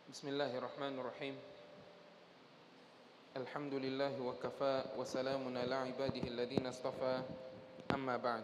بسم الله الرحمن الرحيم. الحمد لله وكفى وسلام على عباده الذين اصطفى. أما بعد،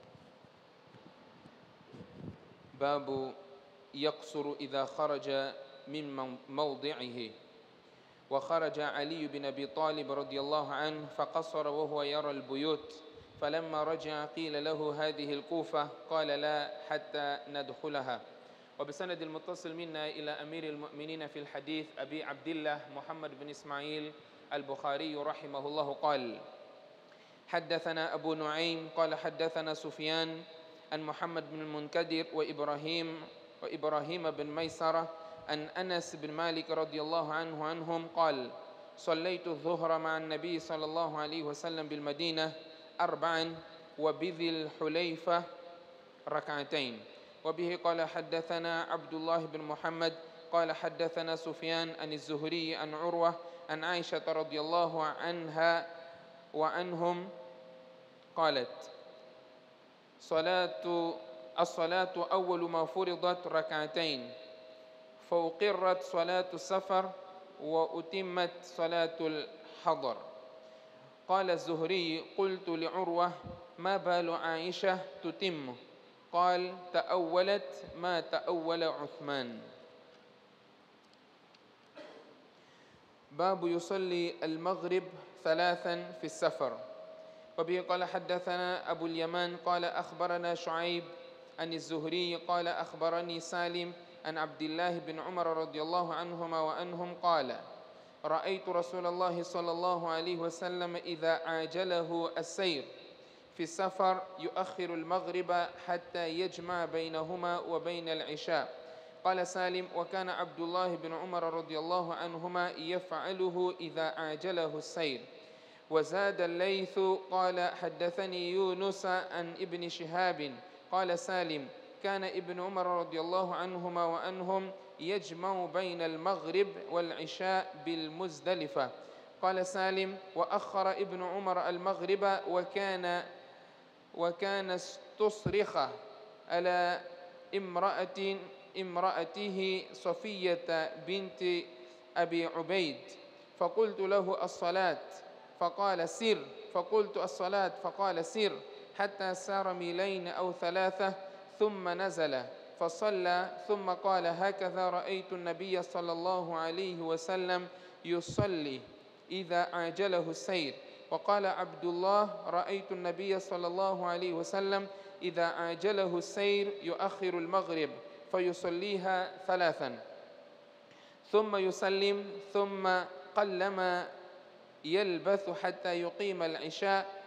باب يقصر إذا خرج من موضعه. وخرج علي بن أبي طالب رضي الله عنه فقصر وهو يرى البيوت، فلما رجع قيل له هذه الكوفة، قال لا حتى ندخلها. وبسند المتصل منا إلى أمير المؤمنين في الحديث أبي عبد الله محمد بن إسماعيل البخاري رحمه الله قال: حدثنا أبو نعيم قال حدثنا سفيان عن محمد بن المنكدر وإبراهيم بن ميسرة عن أنس بن مالك رضي الله عنهم قال: صليت الظهر مع النبي صلى الله عليه وسلم بالمدينة 4 وبذي الحليفة 2. وبه قال حدثنا عبد الله بن محمد قال حدثنا سفيان عن الزهري عن عروة عن عائشة رضي الله عنها وعنهم قالت: الصلاة أول ما فرضت 2، فأقرت صلاة السفر وأتمت صلاة الحضر. قال الزهري: قلت لعروة: ما بال عائشة تتم؟ قال: تأولت ما تأول عثمان. باب يصلي المغرب 3 في السفر. وبه قال حدثنا أبو اليمان قال أخبرنا شعيب عن الزهري قال أخبرني سالم عن عبد الله بن عمر رضي الله عنهما وعنهم قال: رأيت رسول الله صلى الله عليه وسلم إذا عاجله السير في السفر يؤخر المغرب حتى يجمع بينهما وبين العشاء. قال سالم: وكان عبد الله بن عمر رضي الله عنهما يفعله إذا عاجله السير. وزاد الليث قال حدثني يونس عن ابن شهاب قال سالم: كان ابن عمر رضي الله عنهما وعنهم يجمع بين المغرب والعشاء بالمزدلفة. قال سالم: وأخر ابن عمر المغرب وكان استصرخ على امرأته صفية بنت أبي عبيد، فقلت له: الصلاة؟ فقال: سر. فقلت: الصلاة؟ فقال: سر. حتى سار ميلين أو 3 ثم نزل فصلى، ثم قال: هكذا رأيت النبي صلى الله عليه وسلم يصلي إذا عاجله السير. وقال عبد الله: رأيت النبي صلى الله عليه وسلم إذا عاجله السير يؤخر المغرب فيصليها 3 ثم يسلم، ثم قلما يلبث حتى يقيم العشاء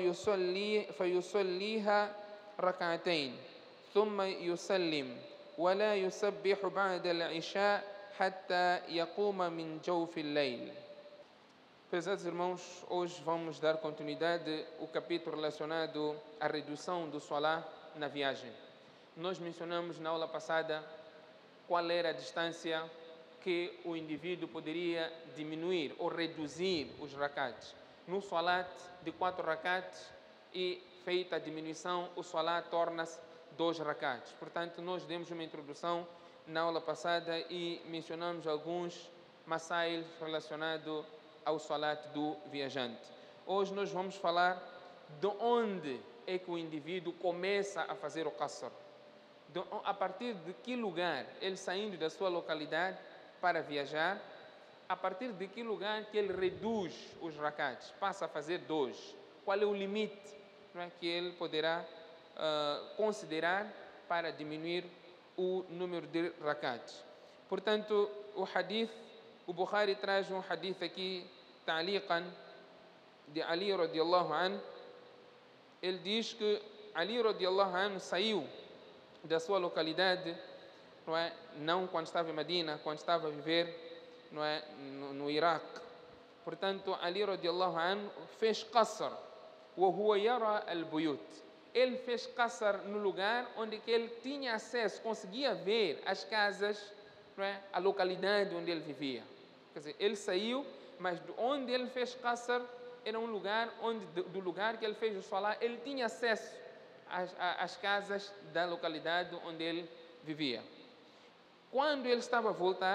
فيصليها 2 ثم يسلم، ولا يسبح بعد العشاء حتى يقوم من جوف الليل. Prezados irmãos, hoje vamos dar continuidade ao capítulo relacionado à redução do Salah na viagem. Nós mencionamos na aula passada qual era a distância que o indivíduo poderia diminuir ou reduzir os rakats. No Salat de 4 rakats e feita a diminuição, o Salat torna-se 2 rakats. Portanto, nós demos uma introdução na aula passada e mencionamos alguns masail relacionados ao Salat do viajante. Hoje nós vamos falar de onde é que o indivíduo começa a fazer o qasr. A partir de que lugar ele, saindo da sua localidade para viajar, a partir de que lugar que ele reduz os rakats, passa a fazer 2. Qual é o limite, que ele poderá considerar para diminuir o número de rakats? Portanto, o Bukhari traz um hadith aqui, ta'liqan, de Ali radiallahu anhu. Ele diz que Ali radiallahu anhu saiu da sua localidade, não quando estava em Medina, quando estava a viver no Iraque. Portanto, Ali radiallahu anhu fez qasr, wa huwa yara al-buyut. Ele fez qasr no lugar onde que ele tinha acesso, conseguia ver as casas, a localidade onde ele vivia. Quer dizer, ele saiu, mas de onde ele fez qasr era um lugar onde, do lugar que ele fez o salah, ele tinha acesso às casas da localidade onde ele vivia. Quando ele estava a voltar,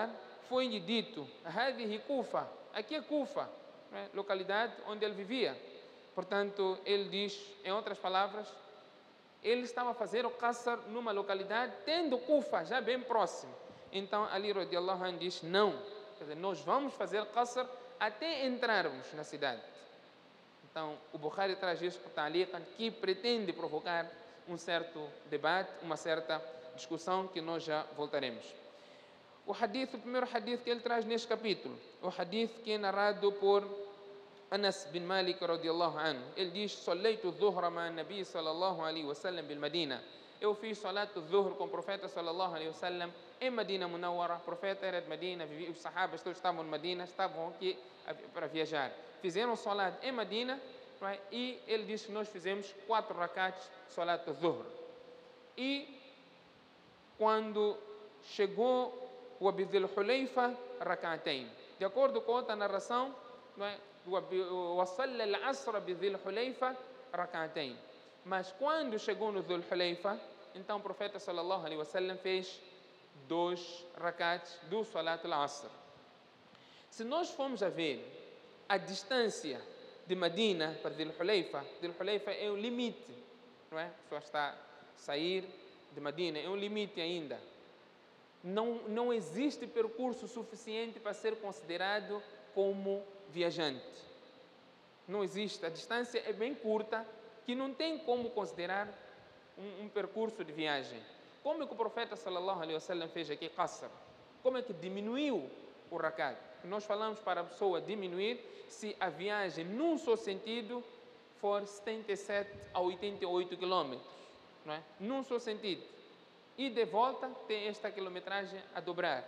foi-lhe dito, هذه Kufa, aqui é Kufa, né? Localidade onde ele vivia. Portanto, ele diz, em outras palavras, ele estava a fazer o qasr numa localidade, tendo Kufa já bem próximo. Então, Ali radiallahu anhu diz, não, quer dizer, nós vamos fazer qasr até entrarmos na cidade. Então, o Bukhari traz isso por ta'liqan, que pretende provocar um certo debate, uma certa discussão, que nós já voltaremos. O primeiro hadith que ele traz neste capítulo, o hadith que é narrado por Anas bin Malik radiallahu anhu. Ele diz, Salleitu dhuhra ma nabi sallallahu alaihi wasallam bil Madina. Eu fiz salat dhuhr com o profeta sallallahu alaihi wasallam em Medina Munawwara. O profeta era de Medina, os sahabas todos estavam em Medina, estavam aqui para viajar. Fizeram salat em Medina, right? E ele disse que nós fizemos 4 rakats salat dhuhr. E quando chegou o Abidil Hulayfa, rak'atayn. De acordo com outra narração, وصلى العصر بذي الحليفة ركعتين. Mas quando chegou no Dhul Hulayfa, então o profeta sallallahu alaihi wasallam fez 2 rakats do Salat al-Asr. Se nós formos a ver a distância de Medina para Dhul Hulayfa é o limite, não é? Só está a sair de Medina, é um limite ainda. Não existe percurso suficiente para ser considerado como viajante. Não existe, a distância é bem curta, que não tem como considerar um percurso de viagem. Como é que o profeta sallallahu alaihi wasallam fez aqui qasr? Como é que diminuiu o rakat? Nós falamos para a pessoa diminuir se a viagem num só sentido for 77 a 88 quilômetros, não é? Num só sentido. E de volta tem esta quilometragem a dobrar.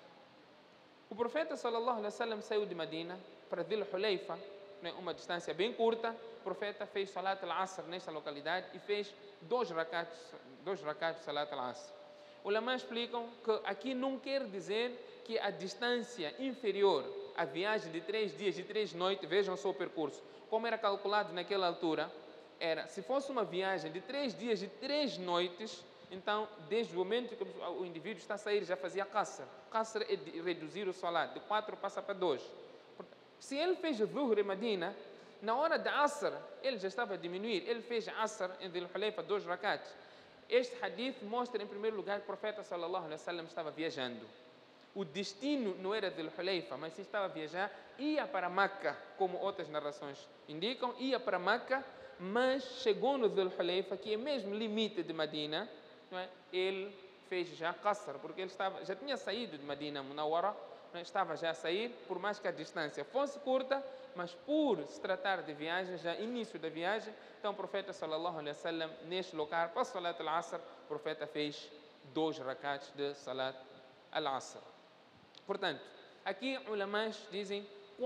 O profeta sallallahu alaihi wasallam saiu de Medina para Dhul Hulayfa, né, uma distância bem curta. O profeta fez salat al-asr nesta localidade e fez 2 rakats salat al-asr. Ulama explicam que aqui não quer dizer que a distância inferior à viagem de 3 dias e 3 noites, vejam só o percurso, como era calculado naquela altura, era, se fosse uma viagem de 3 dias e 3 noites, então, desde o momento que o indivíduo está a sair, já fazia qasr. Qasr é de reduzir o salat, de 4 passa para 2. Se ele fez dhuhr em Medina, na hora da asr, ele já estava a diminuir. Ele fez asr em Dhul Hulayfa 2 rakats. Este hadith mostra, em primeiro lugar, que o profeta sallallahu alaihi wasallam estava viajando. O destino não era Dhul Hulayfa, mas se estava a viajar, ia para Meca, como outras narrações indicam, ia para Meca, mas chegou no Dhul Hulayfa, que é mesmo limite de Medina, não é? Ele fez já qasr, porque ele já tinha saído de Medina Munawwara, estava já a sair, por mais que a distância fosse curta, mas por se tratar de viagem, já início da viagem, então o profeta sallallahu alaihi wasallam, neste local, para salat al-asr, o profeta fez 2 rakats de salat al-asr. Portanto, aqui ulamás dizem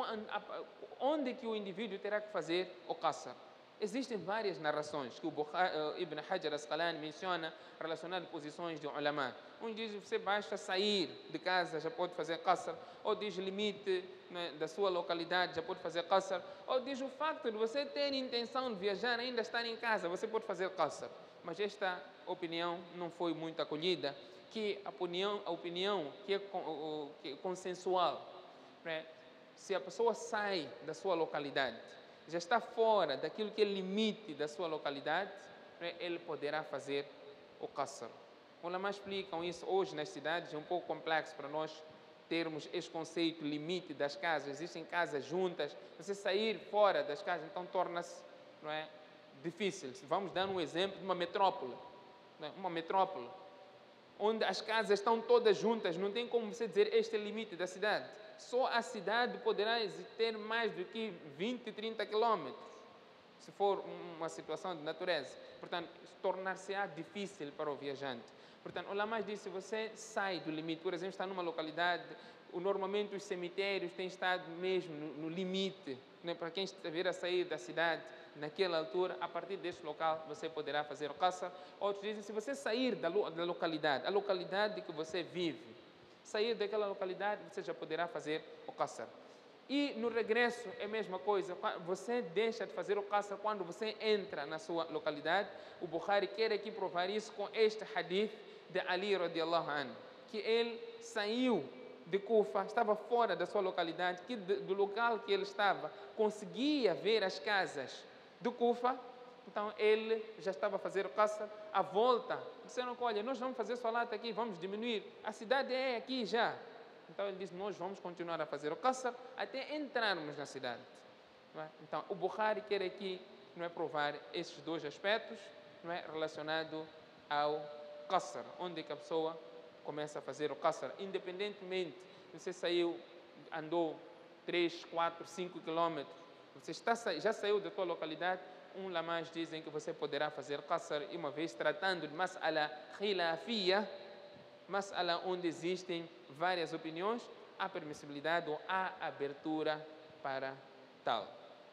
onde que o indivíduo terá que fazer o qasr. Existem várias narrações que o Ibn Hajar Asqalani menciona relacionadas a posições de ulama. Um diz que você basta sair de casa, já pode fazer qasr. Ou diz limite, né, da sua localidade, já pode fazer qasr. Ou diz o facto de você ter intenção de viajar, ainda estar em casa, você pode fazer qasr. Mas esta opinião não foi muito acolhida, que a opinião que é consensual, né? Se a pessoa sai da sua localidade, já está fora daquilo que é limite da sua localidade, ele poderá fazer o qasr. Os ulama explicam isso hoje nas cidades, é um pouco complexo para nós termos este conceito limite das casas. Existem casas juntas, você sair fora das casas, então torna-se, não é, difícil. Vamos dar um exemplo de uma metrópole, não é? Uma metrópole, onde as casas estão todas juntas, não tem como você dizer este é o limite da cidade. Só a cidade poderá ter mais do que 20, 30 quilômetros, se for uma situação de natureza. Portanto, tornar-se-á difícil para o viajante. Portanto, o ulama diz, se você sai do limite, por exemplo, está numa localidade, normalmente os cemitérios têm estado mesmo no limite, né? Para quem estiver a sair da cidade naquela altura, a partir desse local você poderá fazer o qasr. Outros dizem, se você sair da localidade, a localidade que você vive, sair daquela localidade, você já poderá fazer o qasr. E no regresso é a mesma coisa, você deixa de fazer o qasr quando você entra na sua localidade. O Bukhari quer aqui provar isso com este hadith de Ali radiallahu anhu, que ele saiu de Kufa, estava fora da sua localidade, que do local que ele estava conseguia ver as casas de Kufa, então ele já estava a fazer o qasr. À volta, disseram: olha, nós vamos fazer salat aqui, vamos diminuir, a cidade é aqui já. Então ele disse: nós vamos continuar a fazer o qasr até entrarmos na cidade. Não é? Então o Bukhari quer aqui, não é, provar esses dois aspectos, não é, relacionado ao qasr, onde que a pessoa começa a fazer o qasr, independentemente, você saiu, andou 3, 4, 5 quilômetros, você já saiu da tua localidade, ulamás dizem que você poderá fazer qasr, e uma vez tratando de mas'ala khilafiyya, mas'ala onde existem várias opiniões, há permissibilidade ou há abertura para tal.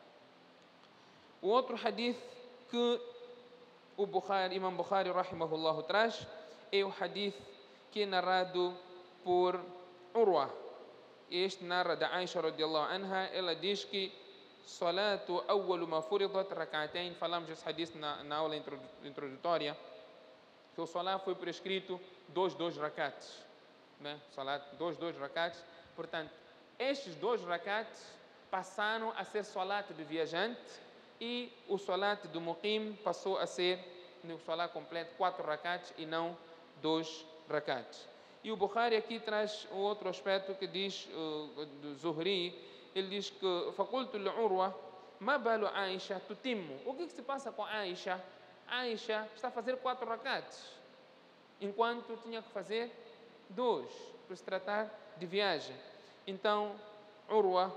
O outro hadith que o Imam Bukhari rahimahullah traz é o hadith que é narrado por Urwa. Este narra da Aisha radiallahu anha. Ela diz que salatu awwalu ma furidat rak'atayn. Falamos esse hadith na aula introdutória, que o salat foi prescrito dois rakats, né? Salat dois rakats. Portanto, estes 2 rakats passaram a ser salat do viajante, e o salat do muqim passou a ser, no salat completo, 4 rakats e não 2 rakats. E o Bukhari aqui traz um outro aspecto que diz, do Zuhri. Ele diz que facultu l'urwa ma balu Aisha tutimmu. O que se passa com Aisha? Aisha está a fazer 4 rakats, enquanto tinha que fazer 2, por se tratar de viagem. Então Urwa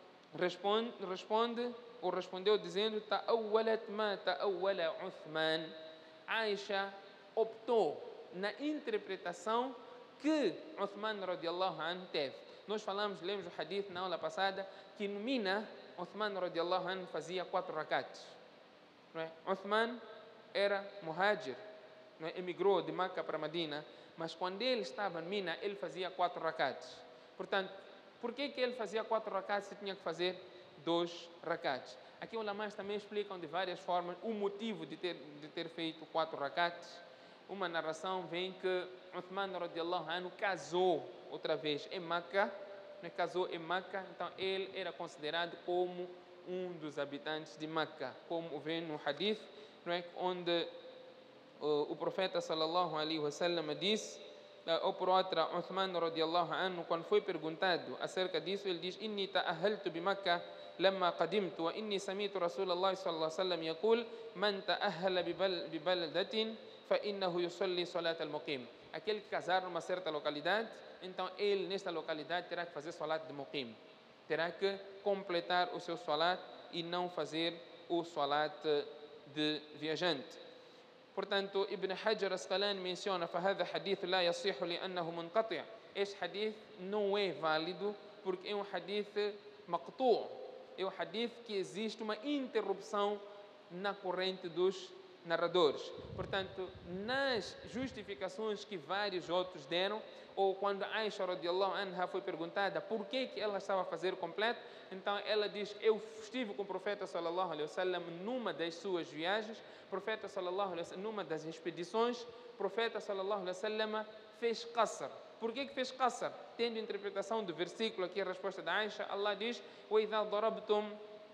respondeu dizendo: ta'awwalat ma ta'awwala Uthman. Aisha optou na interpretação que Uthman radiallahu anhu teve. Nós lemos o hadith na aula passada, que no Mina, Uthman radiallahu anhu fazia 4 rakats. Não é? Uthman era muhajir, não é? Emigrou de Meca para Medina, mas quando ele estava em Mina, ele fazia 4 rakats. Portanto, por que ele fazia 4 rakats se tinha que fazer 2 rakats? Aqui os ulamás também explicam de várias formas o motivo de ter feito 4 rakats. Uma narração vem que Uthman radiallahu anhu casou outra vez em Meca, né? Casou em Meca, então ele era considerado como um dos habitantes de Meca, como vem no hadith, não é? Onde o profeta sallallahu alaihi wasallam disse, ou por outra, Uthman radiallahu anhu, quando foi perguntado acerca disso, ele diz: inni ta'ahaltu bi Makkah لما قدمت وإني سمعت رسول الله صلى الله عليه وسلم يقول من تأهل ببلدة فإنه يصلي صلاة المقيم. Aquele que casar numa certa localidade, então ele nesta localidade terá que fazer salat de muqim, terá que completar o seu salat e não fazer o salat de viajante. Portanto, Ibn Hajar Asqalani menciona: فهذا حديث لا يصح لأنه منقطع. Este hadith não é válido porque é um hadith maqtu'. É o hadith que existe uma interrupção na corrente dos narradores. Portanto, nas justificações que vários outros deram, ou quando Aisha radiallahu anha foi perguntada por que ela estava a fazer completo, então ela diz: eu estive com o profeta sallallahu alaihi wasallam numa das suas viagens, profeta sallallahu alaihi wasallam numa das expedições, profeta sallallahu alaihi wasallam fez qasr. Por que fez qasr? Tendo interpretação do versículo aqui, a resposta da Aisha, Allah diz: وَإِذَا ضَرَبْتُمْ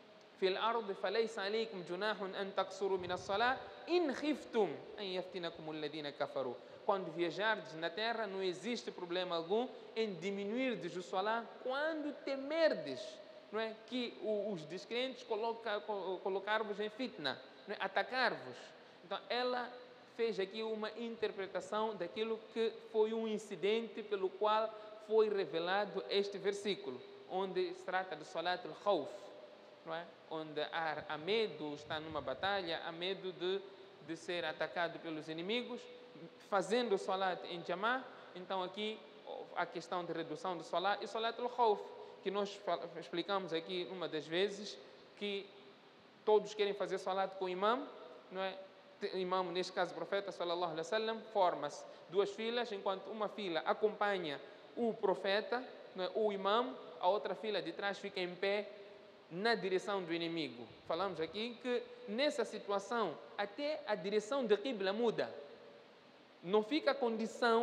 في الأرض فليس عليكم جناح أن تقصروا من الصلاة إن خفتم أن يفتنكم الذين كفروا. Quando viajardes na terra, não existe problema algum em diminuirdes o salat quando temerdes, não é, que os descrentes colocar-vos em fitna, não é, atacar-vos. Então ela fez aqui uma interpretação daquilo que foi um incidente pelo qual foi revelado este versículo, onde se trata de salat al-khawf, não é? Onde há medo, está numa batalha, há medo de ser atacado pelos inimigos, fazendo o salat em jamá. Então aqui a questão de redução do salat e salat al-khawf, que nós explicamos aqui uma das vezes, que todos querem fazer salat com o imam, não é? O imam, neste caso o profeta sallallahu alaihi wasallam, forma-se 2 filas, enquanto uma fila acompanha o profeta, não é, o imam, a outra fila de trás fica em pé na direção do inimigo. Falamos aqui que nessa situação até a direção de qibla muda. Não fica a condição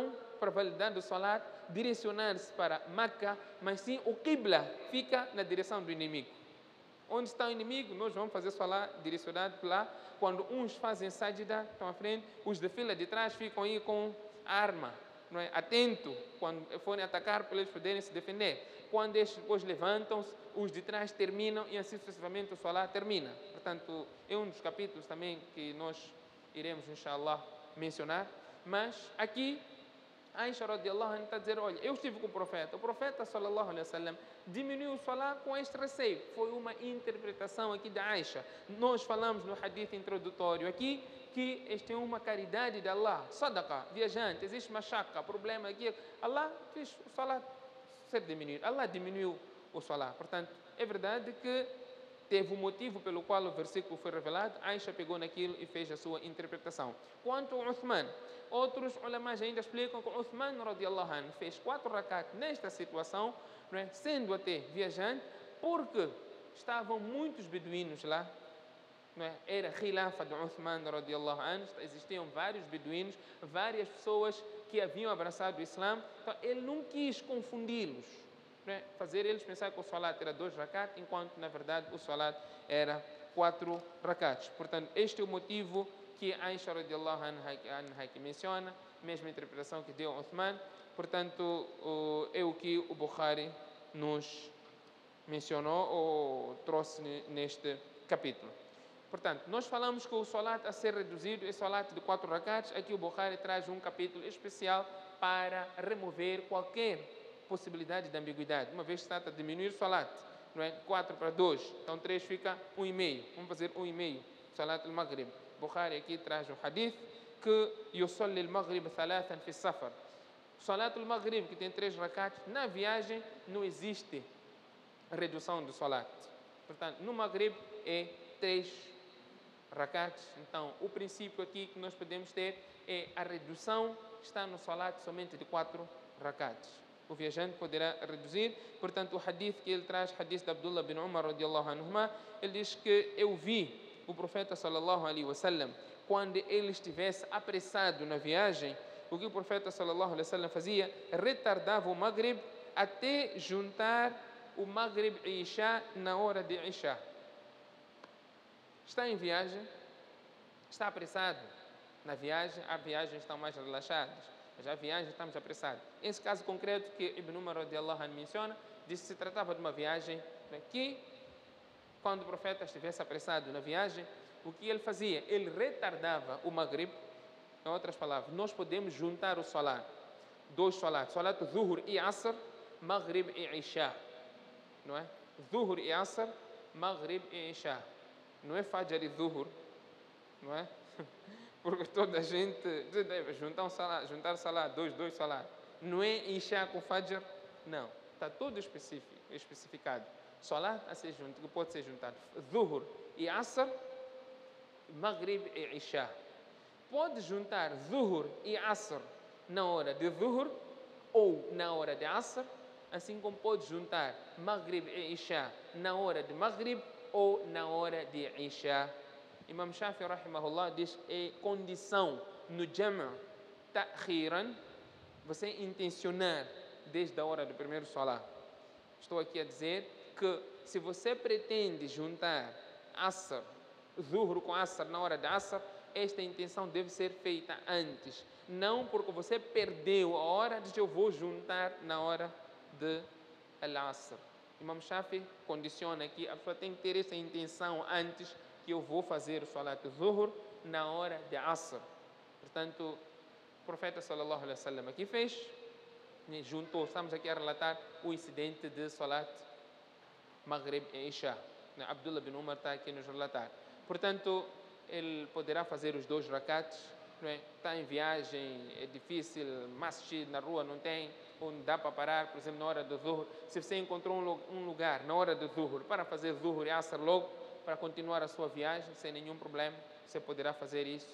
para validar do salat, direcionar-se para Meca, mas sim o Qibla fica na direção do inimigo. Onde está o inimigo, nós vamos fazer salat direcionado para lá. Quando uns fazem sajda, estão à frente, os de fila de trás ficam aí com a arma, não é? Atento, quando forem atacar, para eles poderem se defender. Quando estes depois levantam-se, os de trás terminam e assim sucessivamente o salat termina. Portanto, é um dos capítulos também que nós iremos, inshallah, mencionar. Mas aqui, Aisha radiallahu anha está a dizer, olha, eu estive com o profeta sallallahu alaihi wasallam diminuiu o salat com este receio. Foi uma interpretação aqui da Aisha. Nós falamos no hadith introdutório aqui que este é uma caridade de Allah, sadaqa, viajante, existe machaca, problema aqui, Allah fez o salat ser diminuído, Allah diminuiu o salat. Portanto, é verdade que teve um motivo pelo qual o versículo foi revelado, Aisha pegou naquilo e fez a sua interpretação. Quanto ao Uthman, outros ulamás ainda explicam que o Uthman radiallahu anhu fez 4 rakat nesta situação, não é? Sendo até viajante, porque estavam muitos beduínos lá, não é? Era khilafa de Uthman radiallahu anhu, existiam vários beduínos, várias pessoas que haviam abraçado o Islã, então ele não quis confundi-los, não é? Fazer eles pensar que o salat era 2 rakat, enquanto na verdade o salat era 4 rakats. Portanto, este é o motivo que Aisha radiallahu anha menciona, mesma interpretação que deu Uthman. Portanto, é o que o Bukhari nos mencionou ou trouxe neste capítulo. Portanto, nós falamos que o salat a ser reduzido é salat de 4 rakats. Aqui o Bukhari traz um capítulo especial para remover qualquer possibilidade de ambiguidade. Uma vez que se trata de diminuir o salat, não é? 4 para 2, então 3 fica 1,5. Vamos fazer 1,5, salat al-Maghrib. Bukhari aqui traz um hadith que yusalli al-Maghrib thalathan fi safar. Salat al-Maghrib, que tem 3 rakats, na viagem não existe redução do salat. Portanto, no Maghrib é 3 rakats. Então, o princípio aqui que nós podemos ter é a redução está no salat somente de 4 rakats. O viajante poderá reduzir. Portanto, o hadith que ele traz, hadith de Abdullah bin Umar radiallahu anhuma, ele diz que eu vi o profeta sallallahu alaihi wasallam quando ele estivesse apressado na viagem, o que o profeta sallallahu alaihi wasallam fazia? Retardava o Maghrib até juntar o Maghrib e Isha na hora de Isha. Está em viagem, está apressado na viagem, as viagens estão mais relaxadas, mas a viagem estamos apressados. Esse caso concreto que Ibn Umar radiallahu anhu menciona, diz que se tratava de uma viagem que, quando o profeta estivesse apressado na viagem, o que ele fazia? Ele retardava o Maghrib. Em outras palavras, nós podemos juntar o salat, 2 salat, salat Zuhur e Asr, Maghrib e Isha, não é? Zuhur e Asr, Maghrib e Isha. Não é Fajr e Zuhur, não é? Porque toda a gente deve juntar salat, 2 salat. Não é Isha com Fajr, não. Está tudo especificado. Salat a ser junto, que pode ser juntado Zuhur e Asr, Maghrib e Isha. Pode juntar Zuhur e Asr na hora de Zuhur ou na hora de Asr, assim como pode juntar Maghrib e Isha na hora de Maghrib ou na hora de Isha. Imam Shafi'i rahimahullah diz é condição no Jam' ta'khiran, você intencionar desde a hora do primeiro salat. Estou aqui a dizer que se você pretende juntar Asr, Zuhur com Asr na hora de Asr, esta intenção deve ser feita antes. Não porque você perdeu a hora, diz eu vou juntar na hora de Al-Asr. Imam Shafi condiciona aqui, a pessoa tem que ter essa intenção antes que eu vou fazer o Salat Zuhur na hora de Asr. Portanto, o profeta sallallahu alaihi wasallam aqui fez, juntou, estamos aqui a relatar o incidente de Salat Maghrib e Isha. Abdullah bin Umar está aqui a nos relatar. Portanto, ele poderá fazer os 2 rakats, não é? Está em viagem, é difícil, masjid na rua não tem, onde dá para parar, por exemplo, na hora do Zuhur. Se você encontrou um lugar na hora do Zuhur para fazer Zuhur e Asr logo, para continuar a sua viagem, sem nenhum problema, você poderá fazer isso.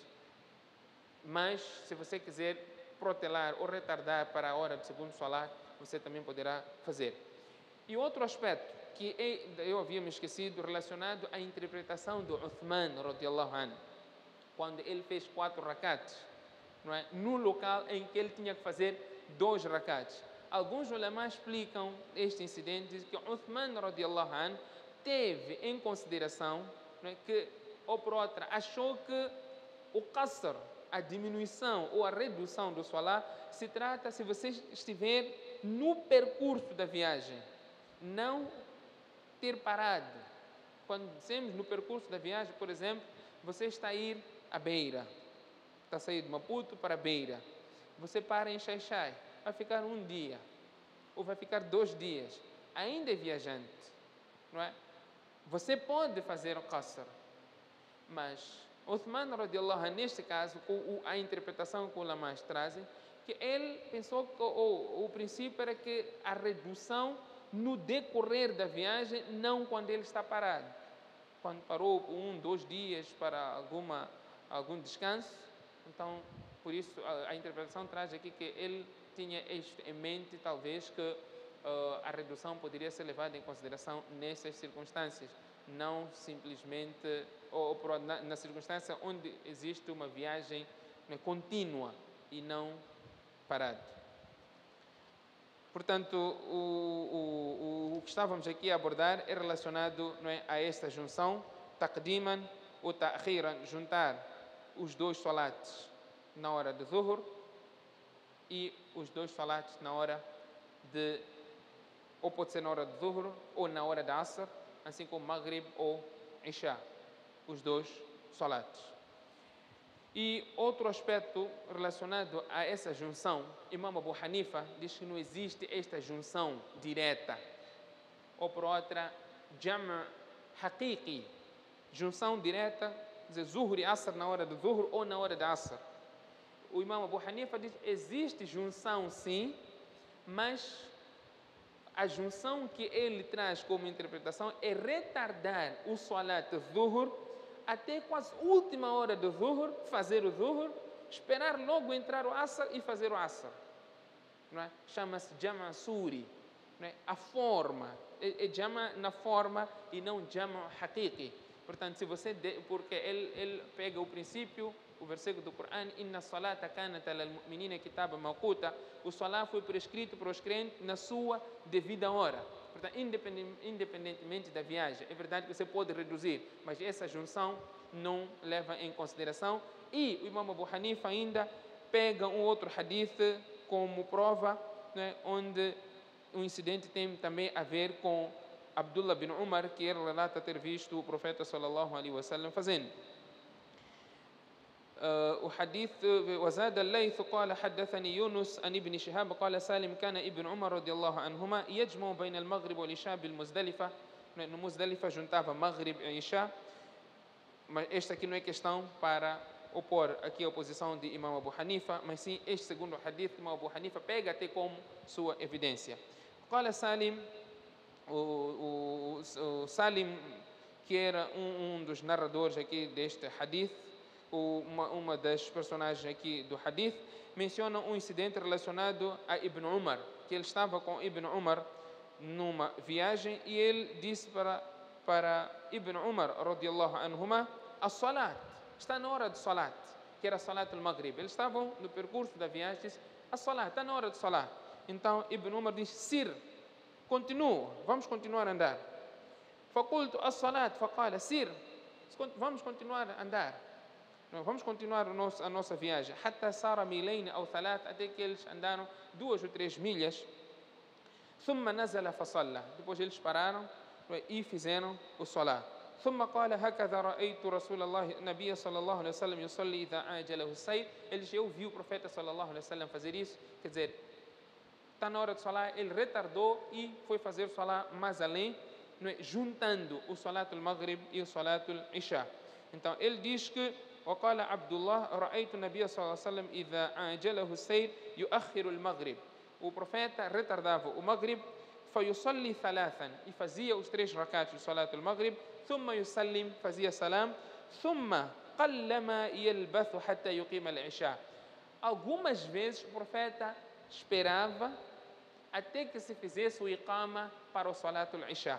Mas, se você quiser protelar ou retardar para a hora do segundo salat, você também poderá fazer. E outro aspecto que eu havia me esquecido, relacionado à interpretação do Uthman radiallahu anhu, quando ele fez 4 rakats, não é? No local em que ele tinha que fazer 2 rakats. Alguns ulamás explicam este incidente que Uthman radiallahu anhu teve em consideração, não é, que, ou por outra, achou que o qasr, a diminuição ou a redução do salat, se trata se você estiver no percurso da viagem, não ter parado. Quando dizemos no percurso da viagem, por exemplo, você está a ir à Beira, está a sair de Maputo para Beira, você para em Xai-Xai, vai ficar um dia, ou vai ficar 2 dias, ainda é viajante, não é? Você pode fazer o qasr, mas Uthman radiallahu anhu, neste caso, a interpretação que os ulamás trazem, que ele pensou que o princípio era que a redução no decorrer da viagem, não quando ele está parado. Quando parou 1, 2 dias para algum descanso, então, por isso, a interpretação traz aqui que ele tinha isto em mente, talvez, que a redução poderia ser levada em consideração nessas circunstâncias, não simplesmente, na circunstância onde existe uma viagem, né, contínua e não parada. Portanto, o que estávamos aqui a abordar é relacionado, não é, a esta junção, taqdiman ou ta'khiran, juntar os 2 salates na hora de Zuhur e os 2 salates na hora de, ou pode ser na hora de Zuhur ou na hora de Asr, assim como Maghrib ou Isha, os 2 salates. E outro aspecto relacionado a essa junção, Imam Abu Hanifa diz que não existe esta junção direta, ou por outra, Jam' Haqiqi, junção direta, dizer Zuhur e Asr na hora do Zuhur ou na hora de Asr. O Imam Abu Hanifa diz que existe junção sim, mas a junção que ele traz como interpretação é retardar o salat Zuhur até quase a última hora do Zuhur, fazer o Zuhur, esperar logo entrar o Asr e fazer o Asr. Não é? Chama-se Jama' Suri. Não é? A forma, é Jama' na forma e não Jama' Haqiqi. Portanto, se você porque ele pega o princípio, o versículo do Corão, Inna salata kanat alal mu'minina kitaban mawquta, o salat foi prescrito para os crentes na sua devida hora. Portanto, independentemente da viagem, é verdade que você pode reduzir, mas essa junção não leva em consideração. E o Imam Abu Hanifa ainda pega um outro hadith como prova, né, onde o incidente tem também a ver com Abdullah bin Umar, que ele relata ter visto o profeta sallallahu alaihi wasallam fazendo. وحديث وزاد الليث قال حدثني يونس عن ابن شهاب قال سالم كان ابن عمر رضي الله عنهما يجمع بين المغرب والعشاء بالمزدلفة. No Muzdalifa juntava Maghrib e Isha, mas esta aqui não é questão para opor aqui a oposição de Imam Abu Hanifa, mas sim este segundo hadith, Imam Abu Hanifa pega até como sua evidência. قال سالم, o Salim, que era um dos narradores aqui deste hadith, uma das personagens aqui do hadith, menciona um incidente relacionado a Ibn Umar, que ele estava com Ibn Umar numa viagem e ele disse para Ibn Umar radiyallahu anhuma, a salat, está na hora de salat, que era salat al-Maghrib. Eles estavam no percurso da viagem e disse, a salat, está na hora de salat. Então Ibn Umar disse, sir, continua, vamos continuar a andar. فقلت الصلاة فقال سير, vamos continuar a andar. Vamos continuar a nossa viagem. حتى صار ميلين أو 3, até que eles andaram 2 ou 3 milhas. ثم نزل فصلى, depois eles pararam e fizeram o salat. ثم قال هكذا رأيت رسول الله النبي صلى الله عليه وسلم يصلي إذا عجله السير. Eles ouviu o profeta sallallahu alaihi wasallam fazer isso, quer dizer, está na hora de salat, ele retardou e foi fazer o salat mais além, juntando o salat al-Maghrib e o salat al-Isha. Então ele diz que وقال عبد الله رأيت النبي صلى الله عليه وسلم إذا عجله السير يؤخر المغرب. O profeta retardava o Maghrib, فيصلي 3, e fazia os 3 rakats de salat al-Maghrib, ثم يسلم, fazia salam, ثم قلما يلبث حتى يقيم العشاء. Algumas vezes o profeta esperava até que se fizesse o iqama para o salat al-Isha.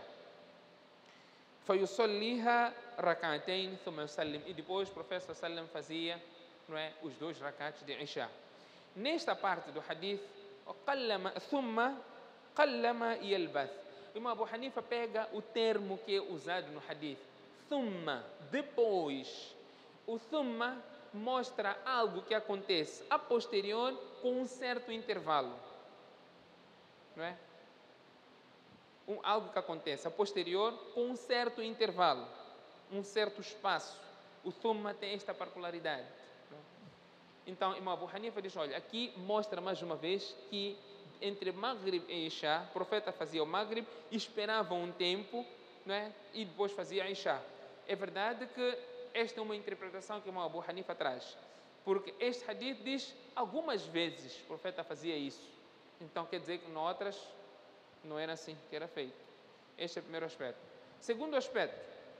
فيصليها ركعتين ثم يسلم, e depois o profeta sallam fazia, não é, os 2 rakats de Isha. Nesta parte do hadith ثم قلما يلبث. Imam Abu Hanifa pega o termo que é usado no hadith, thumma, depois. O thumma mostra algo que acontece a posterior com um certo intervalo. Não é? Algo que acontece a posterior com um certo intervalo, um certo espaço. O thumma tem esta particularidade. Então, Imam Abu Hanifa diz, olha, aqui mostra mais uma vez que entre Maghrib e Isha, o profeta fazia o Maghrib, esperava um tempo, não é? E depois fazia Isha. É verdade que esta é uma interpretação que Imam Abu Hanifa traz, porque este hadith diz algumas vezes o profeta fazia isso. Então quer dizer que noutras não era assim que era feito. Este é o primeiro aspecto. Segundo aspecto,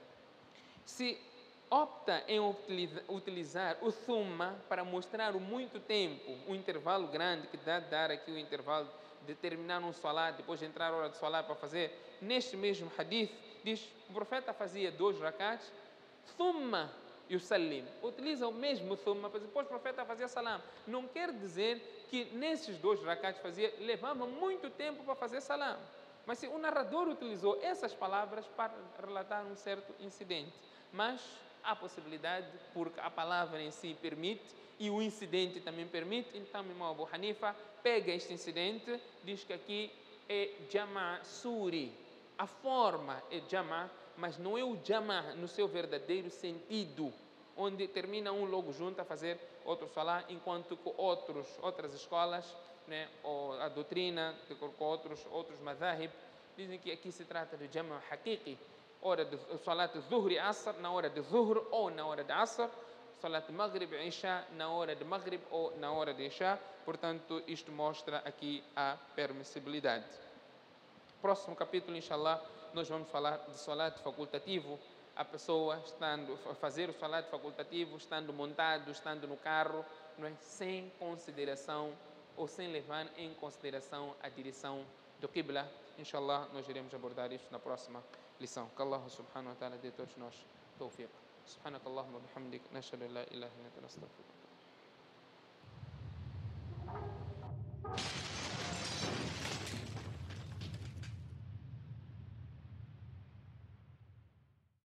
se opta em utilizar o thumma para mostrar o muito tempo, um intervalo grande, que dá de dar aqui o intervalo de terminar um salat, depois de entrar a hora de salat para fazer, neste mesmo hadith, diz, o profeta fazia 2 rakats, thumma yusallim, utiliza o mesmo thumma, depois o profeta fazia salam. Não quer dizer que nesses 2 rakats levava muito tempo para fazer salam, mas se o narrador utilizou essas palavras para relatar um certo incidente, mas há possibilidade, porque a palavra em si permite e o incidente também permite. Então, Imam Abu Hanifa pega este incidente, diz que aqui é jama' suri. A forma é jama', mas não é o jama' no seu verdadeiro sentido, onde termina um logo junto a fazer outro salah, enquanto que outras escolas, né, ou a doutrina, com outros madhahib, dizem que aqui se trata de jama' haqiqi, hora de salat zuhr e asr na hora de zuhr ou na hora de asr, salat maghrib e isha na hora de maghrib ou na hora de isha. Portanto, isto mostra aqui a permissibilidade. Próximo capítulo, inshallah, nós vamos falar de salat facultativo. A pessoa fazer o salat facultativo, estando montado, estando no carro, não é? Sem consideração ou sem levar em consideração a direção do Qibla. Inshallah, nós iremos abordar isso na próxima lição. Que Allah subhanahu wa ta'ala dê a todos nós tawfiq. Subhanakallahumma bihamdik, nashhadu an la ilaha illa anta, nastaghfiruka.